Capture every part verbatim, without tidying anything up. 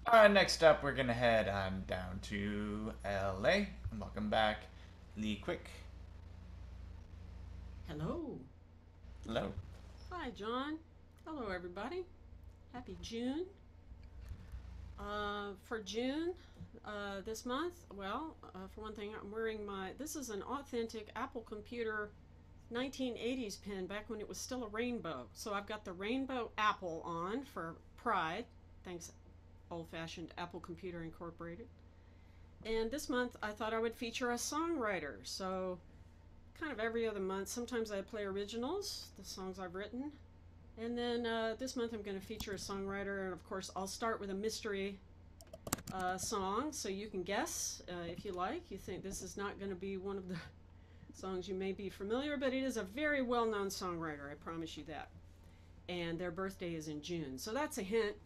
Uh, next up, we're gonna head on down to L A. And welcome back, Lee Quick. Hello. Hello. Hi, John. Hello, everybody. Happy June. Uh, for June, uh, this month, well, uh, for one thing, I'm wearing my. This is an authentic Apple Computer nineteen eighties pen back when it was still a rainbow. So I've got the rainbow apple on for pride. Thanks, old fashioned Apple Computer Incorporated. And this month, I thought I would feature a songwriter. So, kind of every other month, sometimes I play originals, the songs I've written. And then uh, this month I'm going to feature a songwriter, and of course I'll start with a mystery uh, song, so you can guess uh, if you like. You think this is not going to be one of the songs you may be familiar, but it is a very well-known songwriter, I promise you that. And their birthday is in June, so that's a hint.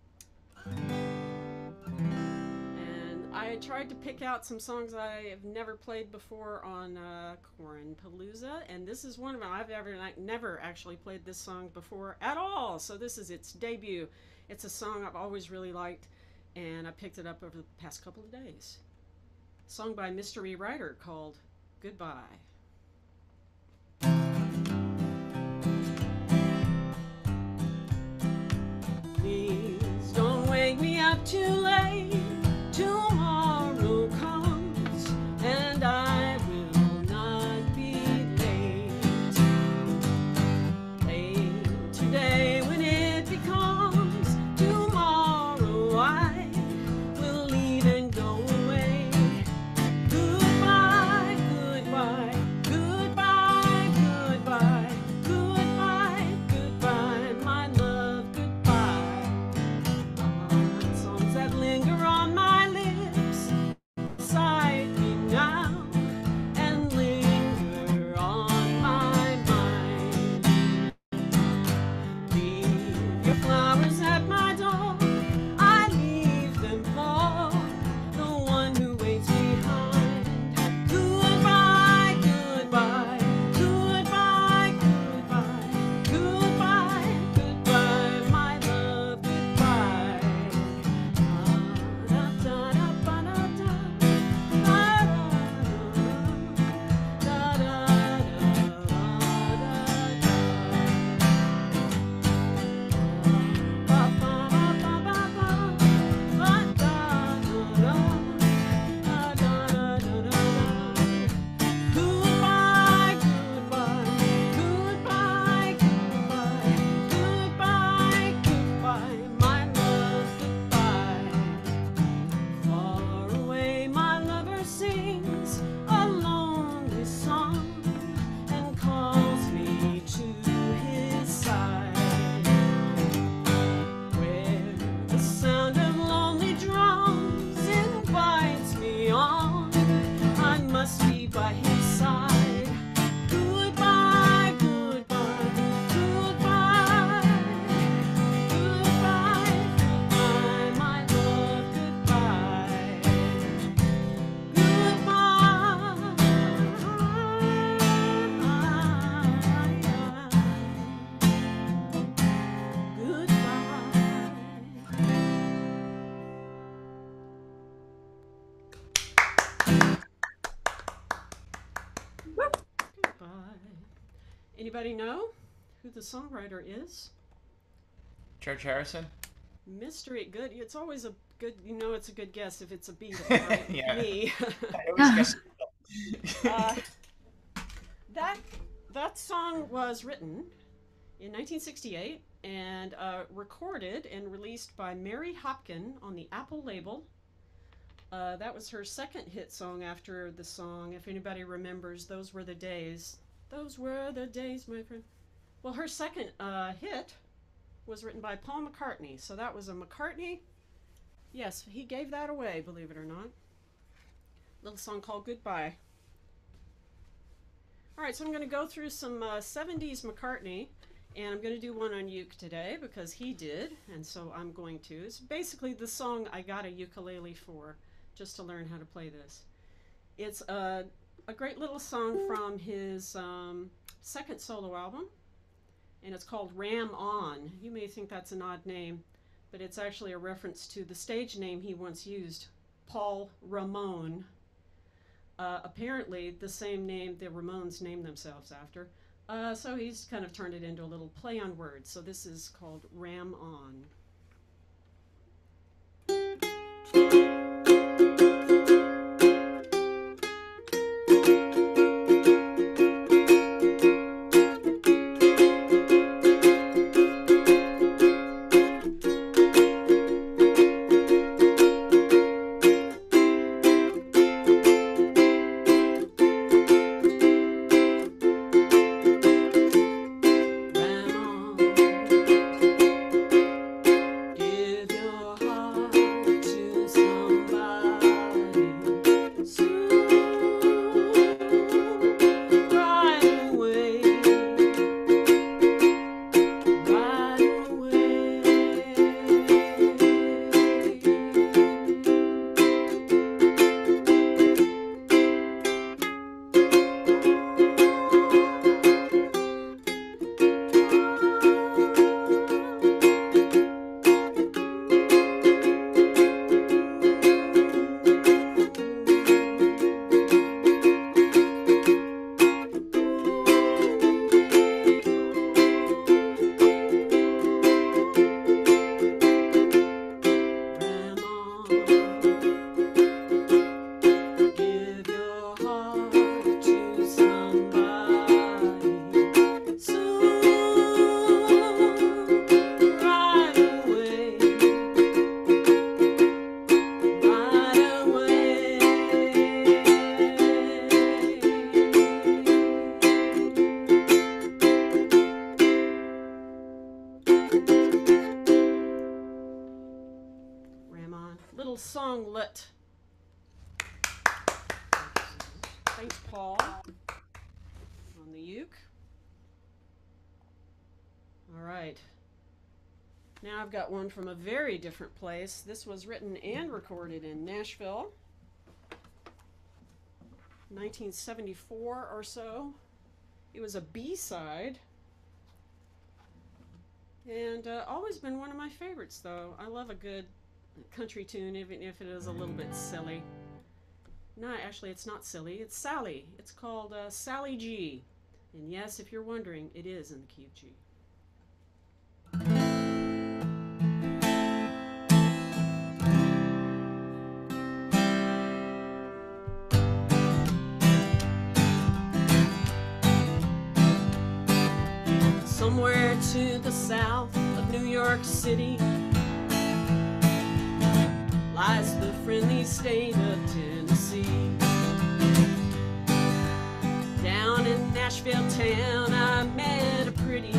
And I tried to pick out some songs I have never played before on uh, Corin Palooza, and this is one of them. I've ever like never actually played this song before at all. So this is its debut. It's a song I've always really liked, and I picked it up over the past couple of days. A song by Mystery Writer called "Goodbye." Please don't wake me up too late. Tomorrow comes and I will not be late. Late today when it becomes tomorrow, I will leave and go away. Goodbye, goodbye, goodbye, goodbye, goodbye, goodbye, my love, goodbye. Songs that linger on my lips, beside me now, and linger on my mind. Leave your flowers at my door, I leave them for the one who waits behind. Goodbye, goodbye, goodbye, goodbye, goodbye, goodbye, my love, goodbye. Goodbye, goodbye, goodbye, goodbye, goodbye, goodbye, my love, goodbye. Far away, my lover sings a lonely song and calls me to his side, where the sound of lonely drums invites me on. I must be by his side. Goodbye, goodbye, goodbye, goodbye, goodbye, my love, goodbye, goodbye, goodbye. Goodbye. Anybody know who the songwriter is? George Harrison. Mystery. Good. It's always a good. You know, it's a good guess if it's a Beatle, right? Yeah, Me. I always guess. uh, that that song was written in nineteen sixty-eight and uh, recorded and released by Mary Hopkin on the Apple label. Uh, that was her second hit song after the song, if anybody remembers, Those Were the Days. Those were the days, my friend. Well, her second uh, hit was written by Paul McCartney. So that was a McCartney. Yes, he gave that away, believe it or not. Little song called Goodbye. All right, so I'm going to go through some uh, seventies McCartney, and I'm going to do one on uke today because he did, and so I'm going to. It's basically the song I got a ukulele for, just to learn how to play this. It's a, a great little song from his um, second solo album, and it's called Ram On. You may think that's an odd name, but it's actually a reference to the stage name he once used, Paul Ramon. Uh, apparently, the same name the Ramones named themselves after. Uh, so he's kind of turned it into a little play on words. So this is called Ram On. Little songlet. Thanks, Paul, on the uke. All right. Now I've got one from a very different place. This was written and recorded in Nashville, nineteen seventy-four or so. It was a B-side. And uh, always been one of my favorites, though. I love a good country tune, even if it is a little bit silly. No, actually, it's not silly. It's Sally. It's called uh, Sally G. And yes, if you're wondering, it is in the key of G. Somewhere to the south of New York City lies the friendly state of Tennessee. Down in Nashville town I met a pretty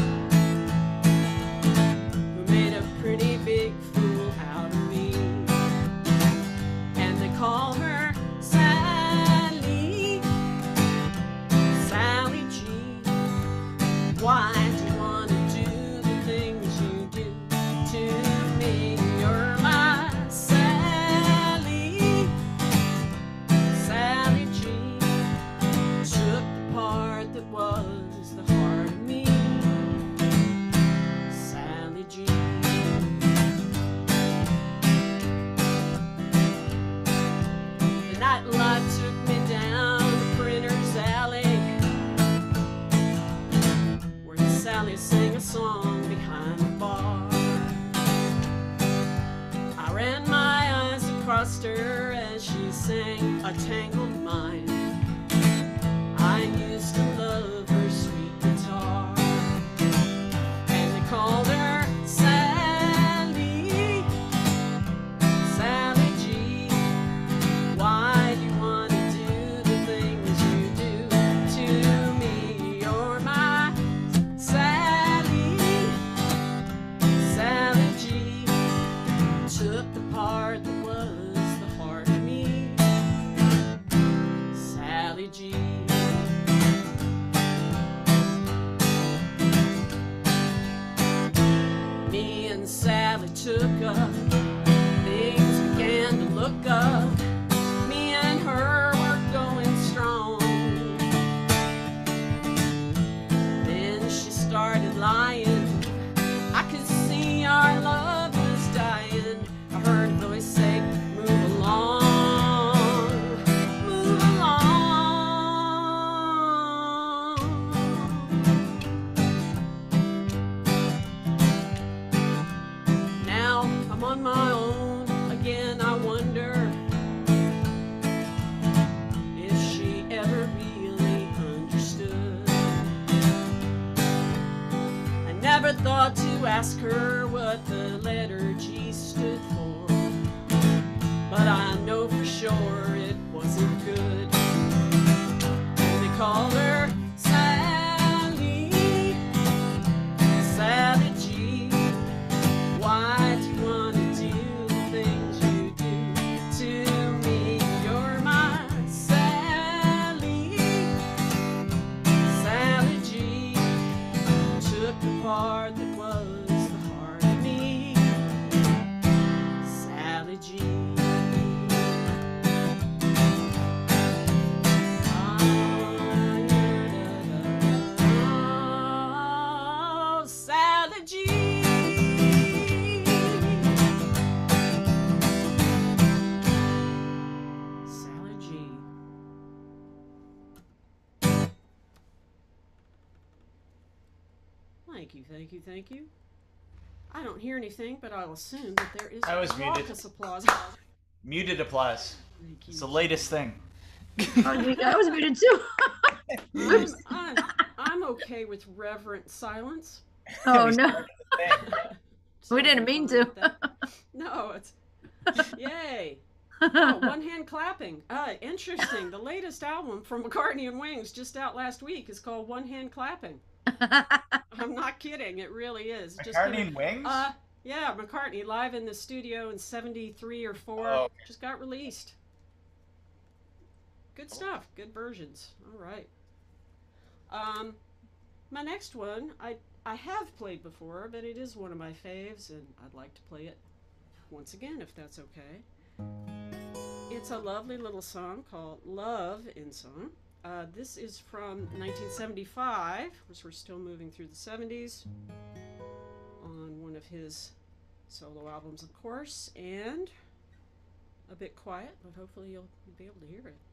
who made a pretty big fool out of me. And they call her Sally, Sally G. Why do you want to do the things you do to me? You're my Sally, Sally G. Took the part that was the heart of me, Sally G. The nightlife took me down to Printer's Alley, Sally sang a song behind the bar. I ran my eyes across her as she sang A Tangled Mind. I used to love her sweet guitar. And they called her Sally, Sally G. Why do you want to do the things you do to me? You're my Sally, Sally G. Took the part that was the heart of me, Sally G. Me and Sally took up, things began to look up. Me and her were going strong. Then she started lying. I could see our love my own. Again, I wonder if she ever really understood. I never thought to ask her what the letter G stood for, but I know for sure it wasn't good. And they called her Sally, Sally G. Why do you want to do the things you do to me? You're my Sally, Sally G. Took the part that was the heart of me, Sally G. Oh, Sally G. Sally G. Thank you, thank you, thank you. I don't hear anything, but I'll assume that there is I was muted. raucous applause. Muted applause. Thank you. It's the latest thing. Oh, you- I was muted too. Oops. I'm, I'm okay with reverent silence. Oh We no. started the thing. So We didn't I'm mean fine to. with that. No, it's yay. Oh, one hand clapping. Uh, interesting. The latest album from McCartney and Wings, just out last week, is called One Hand Clapping. I'm not kidding. It really is. Just McCartney gonna- and Wings? Uh, yeah, McCartney live in the studio in seventy-three or four. Oh, okay. Just got released. Good stuff. Good versions. All right. Um, my next one, I I have played before, but it is one of my faves, and I'd like to play it once again, if that's okay. It's a lovely little song called Love in Song. Uh, this is from nineteen seventy-five, which we're still moving through the seventies, on one of his solo albums, of course, and a bit quiet, but hopefully you'll be able to hear it.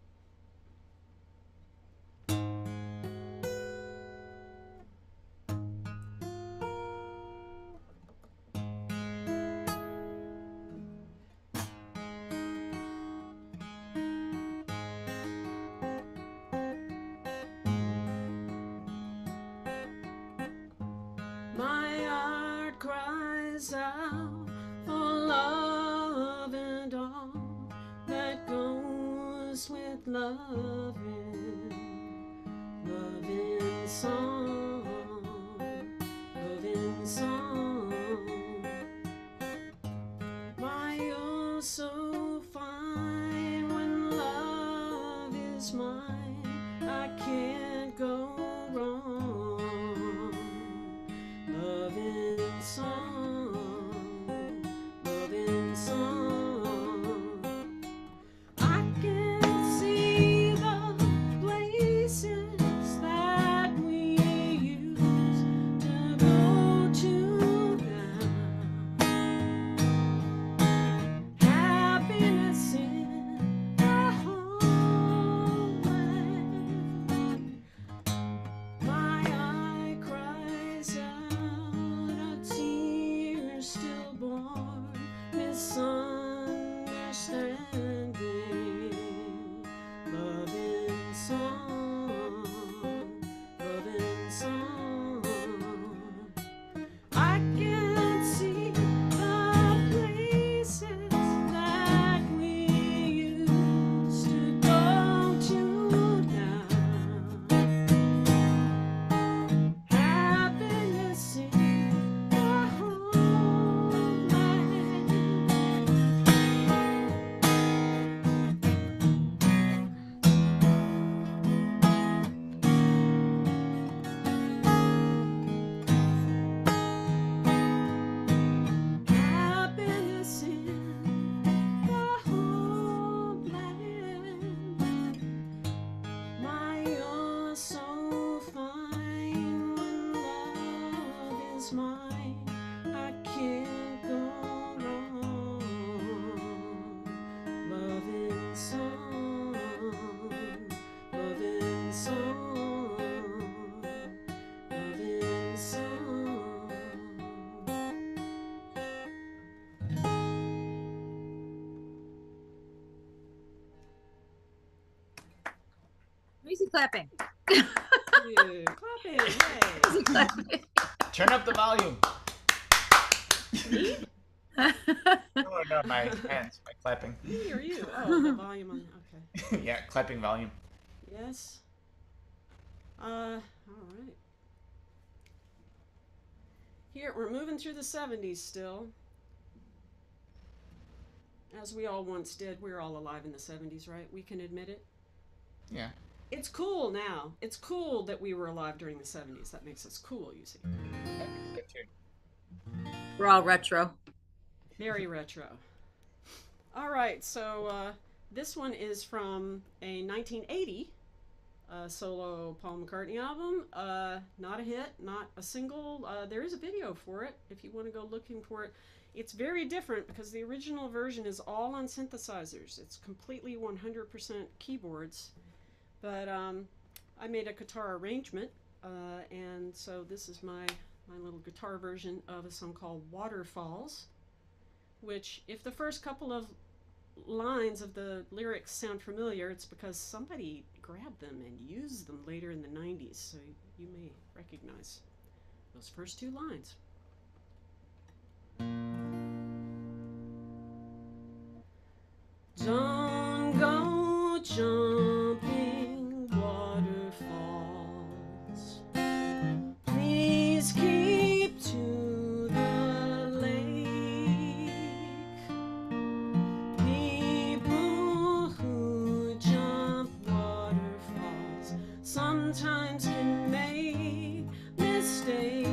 My heart cries out for love and all that goes with loving, loving song, loving song. My you're so fine when love is mine, I can't go wrong. Loving song, loving song. I can see the places that we used to go to now. Happiness in our homeland. My eye cries out, a tear stillborn, misunderstanding. Loving song, loving song. I can see the places that we used to go to now. Happiness in our homeland. Easy clapping. Yeah, clapping, yay. Easy clapping. Turn up the volume. Me? Oh, no, my hands, my clapping. Me or you? Oh, the volume on, okay. Yeah, clapping volume. Yes. Uh, all right. Here, we're moving through the seventies still. As we all once did. We were all alive in the seventies, right? We can admit it. Yeah. It's cool now. It's cool that we were alive during the seventies. That makes us cool, you see. That makes it too. We're all retro. Very retro. All right, so uh, this one is from a nineteen eighty uh, solo Paul McCartney album. Uh, not a hit, not a single. Uh, there is a video for it if you want to go looking for it. It's very different because the original version is all on synthesizers. It's completely one hundred percent keyboards. But um, I made a guitar arrangement, uh, and so this is my, my little guitar version of a song called Waterfalls, which, if the first couple of lines of the lyrics sound familiar, it's because somebody grabbed them and used them later in the nineties, so you may recognize those first two lines. Don't go jumping waterfalls. Please keep to the lake. People who jump waterfalls sometimes can make mistakes.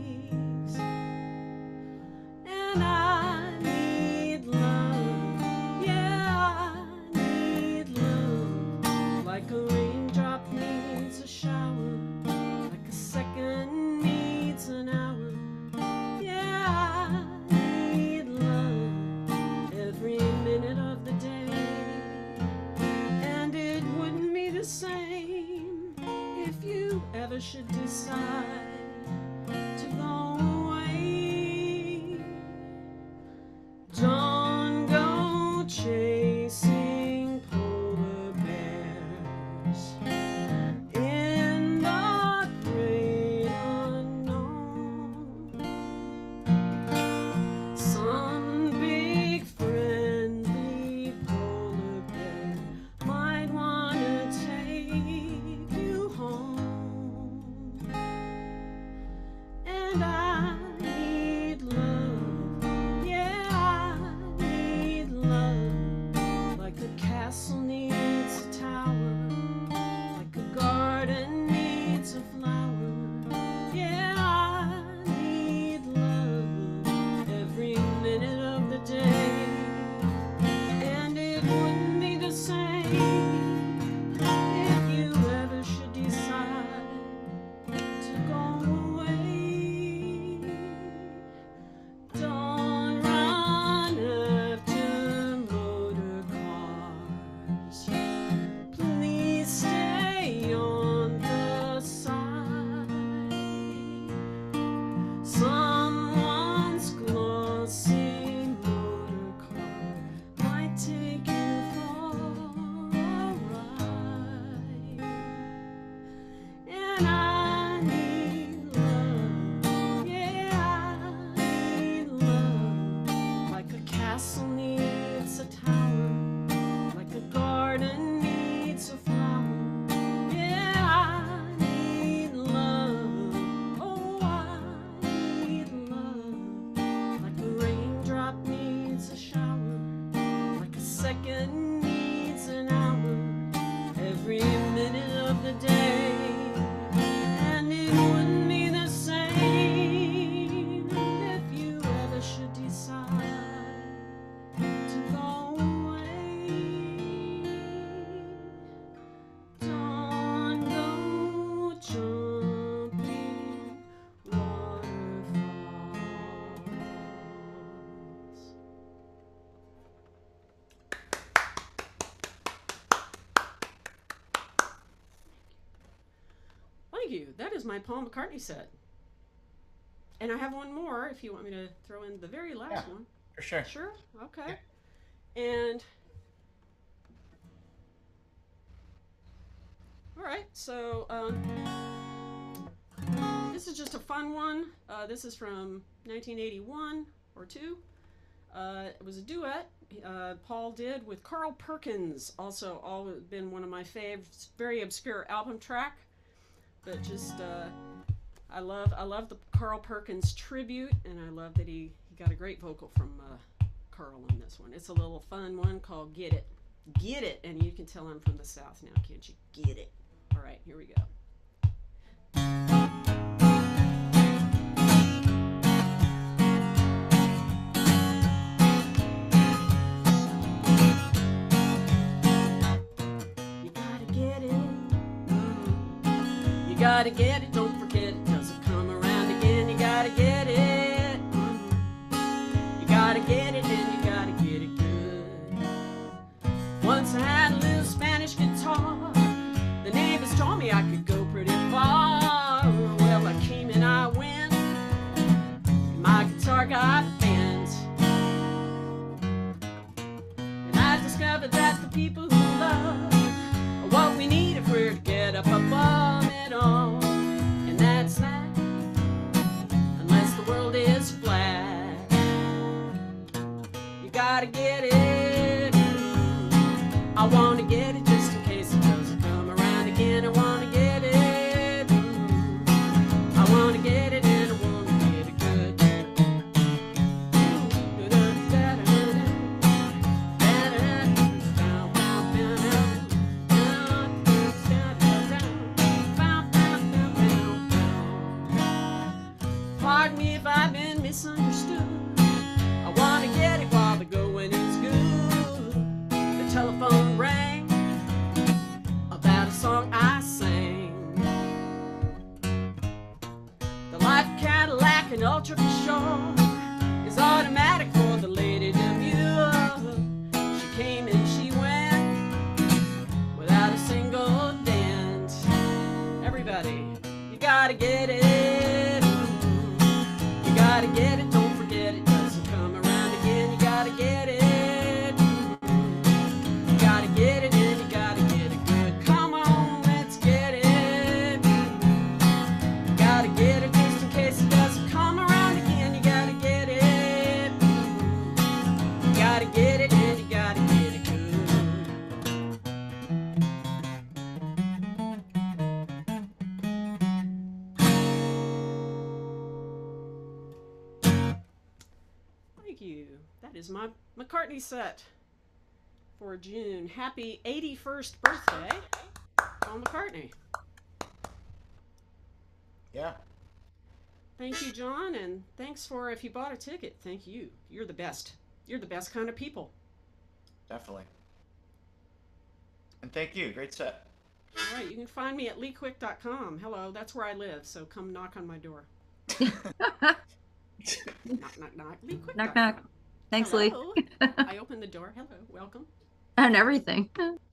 And I need love, yeah, I need love, like a raindrop needs a shower, like a second needs an hour. Yeah, I need love every minute of the day, and it wouldn't be the same if you ever should decide to go away. Don't go chasing polar bears in the great unknown. Some big friendly polar bear might want to take you home. And I need love, yeah, I need love, like a castle needs a tower, like a garden needs a flower. Yeah, I need love every minute of the day, and it wouldn't be the same if you ever should decide to go away. Don't run after motor cars. Please stay on the side. Someone's glossy motor car might take you for a ride. And I need love, yeah, I need love, like a castle needs a tower, like a garden needs a flower. Yeah, I need love, oh, I need love, like a raindrop needs a shower, like a second needs an hour, every minute of the day. And it wouldn't be the same if you ever should decide to go away. Don't go jumping waterfalls. Thank you. That is my Paul McCartney set. And I have one more if you want me to throw in the very last Yeah. one. For sure. Sure? Okay. And All right, so um, this is just a fun one. Uh, this is from nineteen eighty-one or two. Uh, it was a duet uh, Paul did with Carl Perkins, also always been one of my faves. Very obscure album track, but just uh, I love I love the Carl Perkins tribute, and I love that he, he got a great vocal from uh, Carl on this one. It's a little fun one called Get It. Get It, and you can tell I'm from the South now, can't you? Get it. All right, here we go. You gotta get it, don't forget it, doesn't come around again. You gotta get it, you gotta get it, and you gotta get it good. Once I had a little Spanish guitar, the neighbors told me I could go pretty far. Well, I came and I went, and my guitar got bent. And I discovered that the people who love are what we need if we're to get up above it all. And that's that, unless the world is flat. You gotta get it. I wanna get it just in case it doesn't come around again. I wanna get it. I wanna get it and I wanna get it good. Pardon me if I've been misunderstood. I wanna get it while the going is good. The telephone rang about a song I sang. The life of Cadillac and ultra shore is automatic for the lady demure. She came and she went without a single dent. Everybody, you gotta get it. You gotta get it, don't forget it, doesn't come around again. You gotta get it. You gotta get it and you gotta get it good. Come on, let's get it. You gotta get it just in case it doesn't come around again. You gotta get it. You gotta get it and you gotta get it good. Thank you. That is my McCartney set for June. Happy eighty-first birthday, Paul McCartney. Yeah. Thank you, John, and thanks for, if you bought a ticket, thank you. You're the best. You're the best kind of people. Definitely. And thank you. Great set. All right, you can find me at lee quick dot com. Hello, that's where I live, so come knock on my door. Knock, knock, knock. lee quick dot com. Knock, knock. Thanks, Lee. Hello. I opened the door. Hello, welcome. And everything.